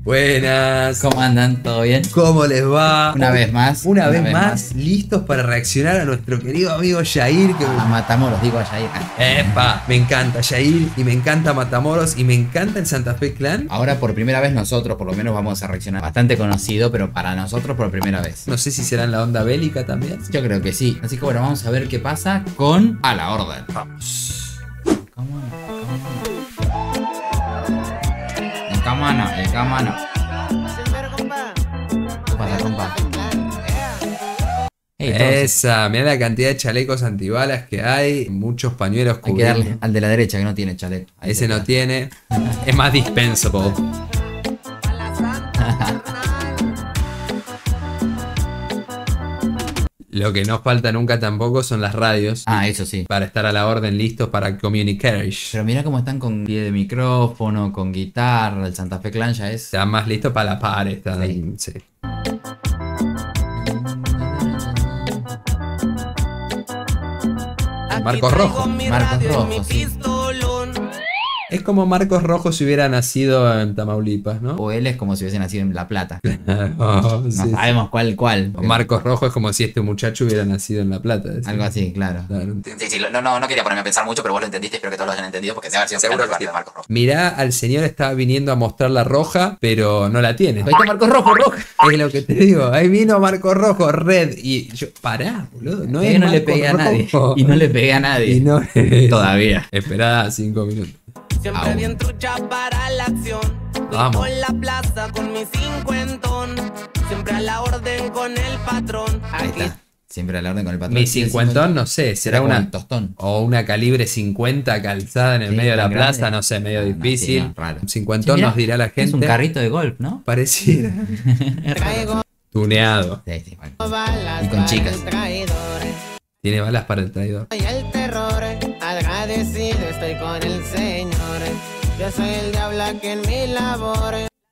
Buenas. ¿Cómo andan? ¿Todo bien? ¿Cómo les va? Una vez más. Una vez más, listos para reaccionar a nuestro querido amigo Jair. Que... A Matamoros, digo a Jair. Epa, me encanta Jair y me encanta Matamoros y me encanta el Santa Fe Clan. Ahora por primera vez nosotros por lo menos vamos a reaccionar. Bastante conocido, pero para nosotros por primera vez. No sé si será en la onda bélica también. Yo creo que sí. Así que bueno, vamos a ver qué pasa con A la Orden. Vamos. El camano. ¿Qué pasa, compa? Hey, Esa, mirá la cantidad de chalecos antibalas que hay. Muchos pañuelos hay que darle al de la derecha que no tiene chaleco. Ahí ese no tiene. Es más dispensable. Lo que no falta nunca tampoco son las radios. Ah, eso sí. Para estar a la orden, listos para communicar. Pero mira cómo están con pie de micrófono, con guitarra. El Santa Fe Clan ya es. Están más listos para la par. Están, sí. Sí. Marcos Rojo. Marcos Rojo, sí. Es como Marcos Rojo si hubiera nacido en Tamaulipas, ¿no? O él es como si hubiese nacido en La Plata. Oh, No sí. sabemos cuál. O Marcos Rojo es como si este muchacho hubiera nacido en La Plata. ¿sí? Algo así, claro. Claro. Sí, no quería ponerme a pensar mucho, pero vos lo entendiste, espero que todos lo hayan entendido, porque se ha sido seguro el de Marcos Rojo. Mirá, al señor estaba viniendo a mostrar la roja, pero no la tiene. Ahí está Marcos Rojo. Es lo que te digo. Ahí vino Marcos Rojo, red. Y yo, pará, boludo. No es no le Marcos pegué a nadie. Rojo. Y no le pegué a nadie. Y no Todavía. Esperá 5 minutos. Siempre bien trucha para la acción. Vamos. Por la plaza con mi cincuentón. Siempre a la orden con el patrón. Ahí está. Siempre a la orden con el patrón. Mi cincuentón, no sé, será como una el tostón. o una calibre 50 calzada en el Sí, medio de la tan plaza, grande. no sé, medio No, difícil. sí, no, raro. Un cincuentón Sí, mirá, nos dirá la gente. Es un carrito de golf, ¿no? Pareciera. Traigo Tuneado. Sí, bueno. balas Y con para chicas. el traidor. Tiene balas para el traidor. Y el terror, agradecido estoy con el Señor. Yo soy el diablo aquí en mi labor.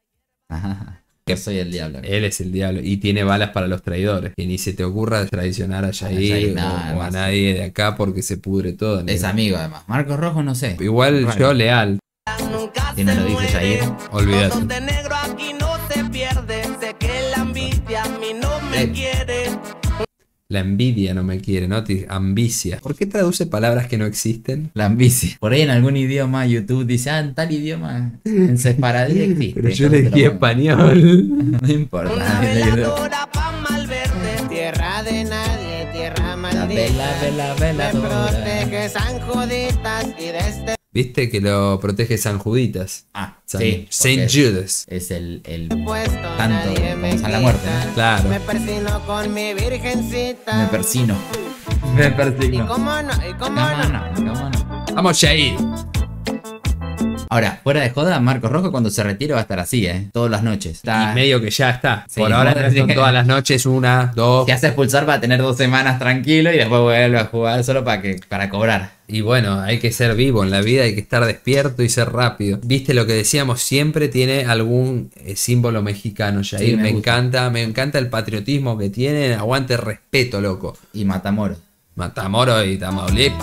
Ajá. Yo soy el diablo. Él es el diablo y tiene balas para los traidores. Que ni se te ocurra traicionar a Jair Jair, o a no, nadie de acá porque se pudre todo. Es negro. amigo además. Marcos Rojo no sé. Igual Raro. yo leal. Nunca Si no se lo dice muere. Jair. Olvídate. Todos de negro aquí no se pierde. Sé que la envidia a mí no me quiere. La envidia no me quiere, ¿no? Ambicia. ¿Por qué traduce palabras que no existen? La ambicia. Por ahí en algún idioma YouTube dice, en tal idioma en separadí existe. Pero yo Entonces elegí lo pongo. español. No importa. Una le ayudo. veladora pa' Malverde. Tierra de nadie, tierra La maldita. Me veladora. protege San Juditas y de este Viste que lo protege San Juditas. Ah, San, sí. Saint porque Judas. es el puesto tanto nadie me como San la Muerte, quita. ¿no? Claro. Me persino con mi virgencita. Me persino. Me Y persino. cómo no, y cómo no. Cómo no. Vamos, Jair. Ahora, fuera de joda, Marcos Rojo cuando se retire va a estar así, todas las noches. Está... Y medio que ya está. Sí, Por ahora no, son sí. todas las noches, 1, 2. Se hace expulsar para tener 2 semanas tranquilo y después vuelve a jugar solo para cobrar. Y bueno, hay que ser vivo en la vida, hay que estar despierto y ser rápido. Viste lo que decíamos, siempre tiene algún símbolo mexicano, Jair. Sí, me gusta. encanta el patriotismo que tiene. Aguante respeto, loco. Y Matamoros. Matamoros y Tamaulipas.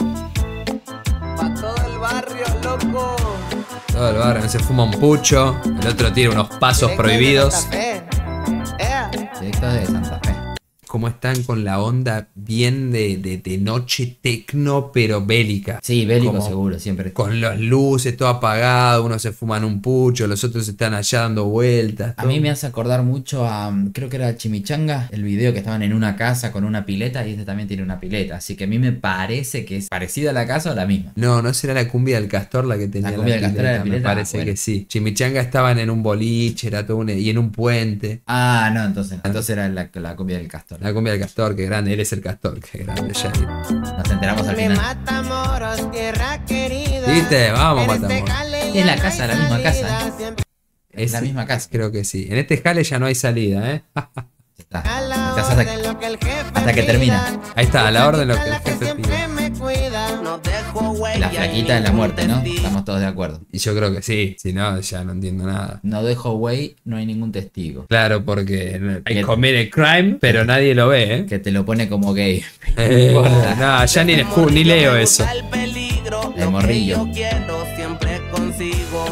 Pa' todo el barrio, loco. Todo el barrio, se fuma un pucho. El otro tiene unos pasos Directo prohibidos. de Santa Fe. Directo de Santa Fe. Cómo están con la onda bien de noche tecno, pero bélica. Sí, bélico Como seguro, siempre. con las luces, todo apagado, unos se fuman un pucho, los otros están allá dando vueltas. A mí me hace acordar mucho a, creo que era Chimichanga, el video que estaban en una casa con una pileta y este también tiene una pileta. Así que a mí me parece que es parecida a la casa o la misma. No será la cumbia del castor la que tenía La cumbia del castor era la me pileta, parece bueno. que sí. Chimichanga estaban en un boliche, era todo y en un puente. Ah, no, entonces era la cumbia del castor. La cumbia del castor, qué grande, él es el castor, qué grande, Jair. Nos enteramos al Mi final. Matamoros, tierra querida. ¿Viste? Vamos, En este Matamoros. jale Es ya la no casa, hay la misma salida, casa, siempre Es la misma casa. Creo que sí. En este jale ya no hay salida, ¿eh? Está. a la Estás orden lo que el jefe hasta que pida. termina. Ahí está, a la orden lo que el La jefe siempre pide. me cuida. No dejo huella La ni flaquita de la ningún muerte, ¿no? testigo. Estamos todos de acuerdo. Y yo creo que sí, si no, ya no entiendo nada. No dejo güey, no hay ningún testigo. Claro, porque hay Que- comete crime, pero nadie lo ve, ¿eh? Que te lo pone como gay. No, ya ni leo eso. El peligro, El lo morrillo. que yo quiero siempre consigo.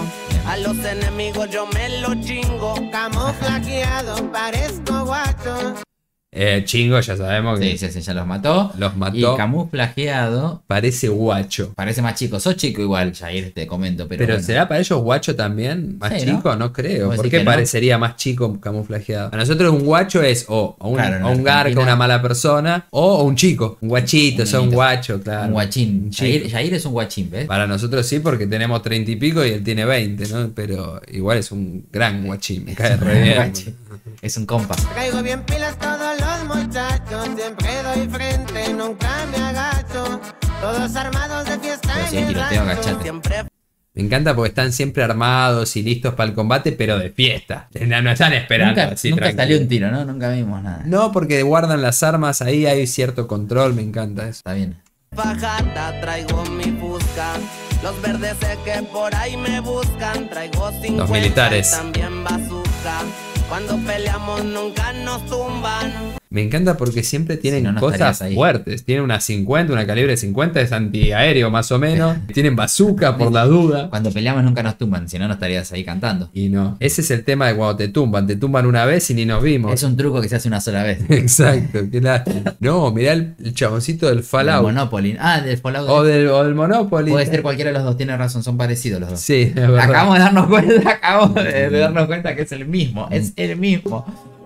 A los enemigos yo me lo chingo. Camuflajeado, parezco guacho. Chingo, ya sabemos que Sí, ya los mató. los mató. Y camuflajeado. Parece guacho. Parece más chico. Sos chico igual, Jair, te comento. Pero Pero bueno. ¿será para ellos guacho también? ¿Más Sí, ¿no? chico? No creo. ¿Vos ¿Por decís qué que no? parecería más chico camuflajeado? A nosotros un guacho es o un, Claro, en o un garca, Argentina- una mala persona, o un chico. Un guachito, Un o sea, un nenito. guacho, claro. Un guachín. Un chico. Jair es un guachín, ¿ves? Para nosotros sí, porque tenemos 30 y pico y él tiene 20, ¿no? Pero igual es un gran guachín. Me cae re bien. Guachín. Es un compa. Traigo bien pilas todos los muchachos. Siempre doy frente, nunca me agacho. Todos armados de fiesta Pero si en hay el tiroteo, rancho. agachate. Siempre Me encanta porque están siempre armados y listos para el combate, pero de fiesta. No están esperando Nunca, así nunca tranquilo. salió un tiro, ¿no? Nunca vimos nada. No, porque guardan las armas, ahí hay cierto control, me encanta eso. Está bien. fajata, traigo mi busca. Los verdes sé que por ahí me buscan. Traigo 50 Los militares. y también bazooka. Cuando peleamos nunca nos tumban. Me encanta porque siempre tienen Si no, no cosas estarías ahí. fuertes. Tienen una 50, una calibre 50, es antiaéreo más o menos. Tienen bazooka por la duda. Cuando peleamos nunca nos tumban, si no, no estarías ahí cantando. Y no. Ese es el tema de cuando te tumban una vez y ni nos vimos. Es un truco que se hace una sola vez. Exacto. Qué lástima. No, mirá el chaboncito del El Fallout. Monopoly. Ah, del Fallout. O del Monopoly. Puede ser cualquiera de los dos, tiene razón, son parecidos los dos. Sí, es verdad. Acabamos de darnos cuenta, de darnos cuenta que es el mismo. Es el mismo.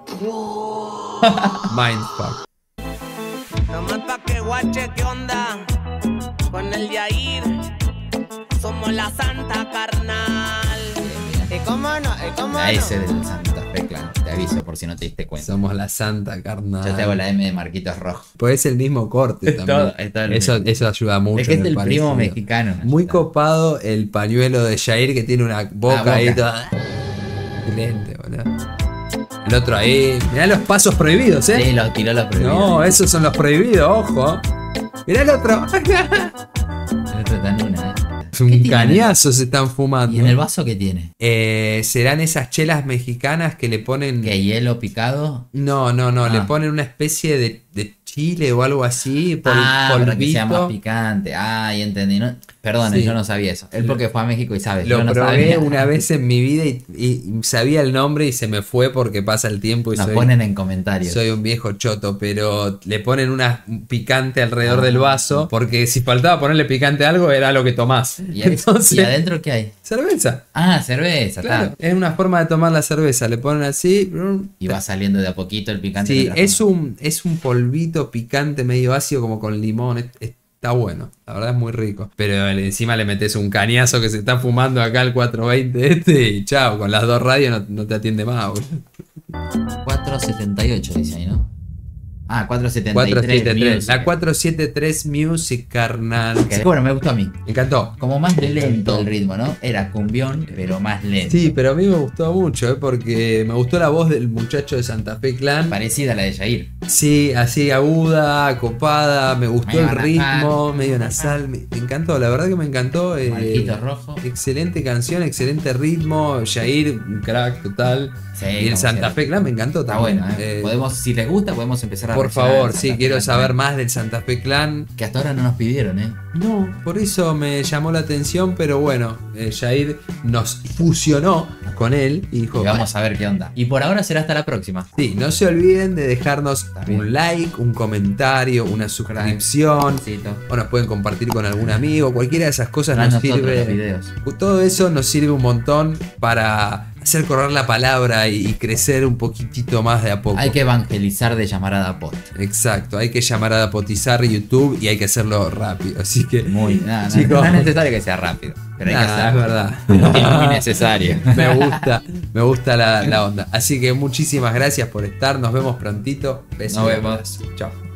Mindfuck. Nomás pa' que guache, ¿qué onda? Con el Yair, somos la santa carnal. ¿Y cómo no? ¿Y cómo La no? S del Santa Fe Clan, te aviso por si no te diste cuenta. Somos la santa carnal. Yo te hago la M de Marquitos Rojo. Pues es el mismo corte Es también. todo- es todo el eso, mismo. eso ayuda mucho. Es que es me el parece. primo mexicano. Muy copado el pañuelo de Jair que tiene una boca, boca. ahí toda. Excelente, boludo. El otro ahí. Mirá los pasos prohibidos, Sí, ¿eh? los tiró los prohibidos. No, esos son los prohibidos, ojo. Mirá el otro. El otro está en una, Es un ¿Qué tiene? cañazo se están fumando. ¿Y en el vaso qué tiene? Serán esas chelas mexicanas que le ponen. ¿Qué, hielo picado? No, Ah. le ponen una especie de chile o algo así. Para que sea más polvito. picante. Ah, y entendí. No, perdón, Sí. yo no sabía eso. Él porque fue a México y sabe. Lo yo no probé sabía. una vez en mi vida y sabía el nombre y se me fue porque pasa el tiempo y Nos soy, ponen en comentarios. soy un viejo choto, pero le ponen un picante alrededor Ah. del vaso porque si faltaba ponerle picante a algo era lo que tomás. ¿Y, Entonces, ¿Y adentro qué hay? cerveza. Ah, cerveza, Claro, está. es una forma de tomar la cerveza, le ponen así. Y va saliendo de a poquito el picante. Sí, mientras comes. es un polvito picante medio ácido como con limón. Está bueno, la verdad es muy rico. Pero encima le metes un cañazo que se está fumando acá el 420 y chao, con las dos radios no te atiende más, boludo. 478 dice ahí, ¿no? Ah, 473. 473. Music. La 473 Music, carnal. Que, bueno, me gustó a mí. Me encantó. Como más lento el ritmo, ¿no? Era cumbión, pero más lento. Sí, pero a mí me gustó mucho, porque me gustó la voz del muchacho de Santa Fe Clan. Parecida a la de Jair. Sí, así aguda, copada, me gustó Medio el ritmo, medio nasal, me encantó, la verdad que me encantó. Marquito Rojo. Excelente canción, excelente ritmo, Jair, un crack total. Sí, Y el como Santa siempre. Fe Clan me encantó Está también. bueno, ¿eh? Podemos, si les gusta, podemos empezar a Por reaccionar favor, al sí, Santa Fe quiero Clan saber también. más del Santa Fe Clan. Que hasta ahora no nos pidieron, ¿eh? No, por eso me llamó la atención, pero bueno, Jair nos fusionó con él y dijo, Y vamos a ver qué onda. Y por ahora será hasta la próxima. sí, no se olviden de dejarnos También. un like, un comentario, una suscripción. Besito. O nos pueden compartir con algún amigo, cualquiera de esas cosas Tras nos nosotros los sirve. videos. Todo eso nos sirve un montón para hacer correr la palabra y crecer un poquitito más de a poco. Hay que evangelizar de llamarada post. Exacto, hay que llamar a potizar YouTube y hay que hacerlo rápido. Así que, Muy, nada, Chicos. no es necesario que sea rápido. Pero hay que nada, es hacerlo. verdad. Es muy necesario. me gusta la onda. Así que muchísimas gracias por estar. Nos vemos prontito. Besos. Nos vemos. Chao.